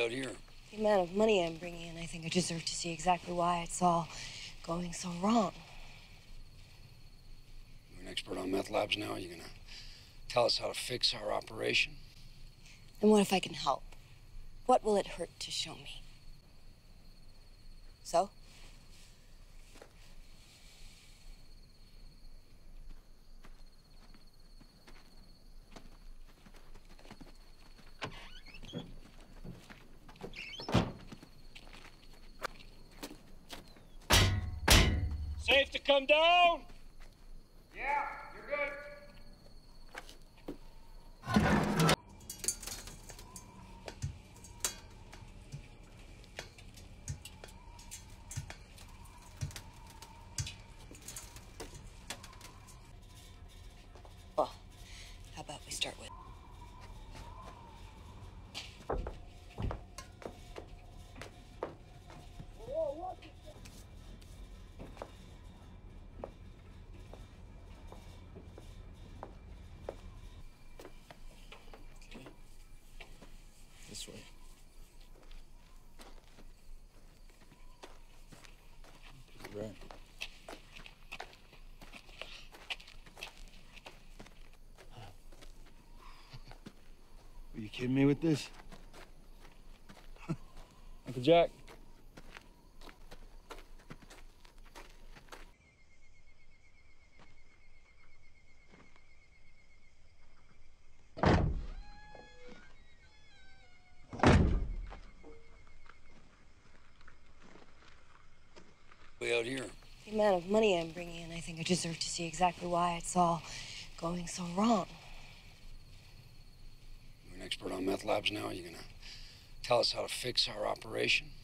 out here? The amount of money I'm bringing in, I think I deserve to see exactly why it's all going so wrong. You're an expert on meth labs now. You're gonna tell us how to fix our operation? And what if I can help? What will it hurt to show me? So? Safe to come down? Yeah, you're good. Well, how about we start with... This way. Right. Are you kidding me with this? Uncle Jack. Way out here. The amount of money I'm bringing in, I think I deserve to see exactly why it's all going so wrong. You're an expert on meth labs now. You're gonna tell us how to fix our operation?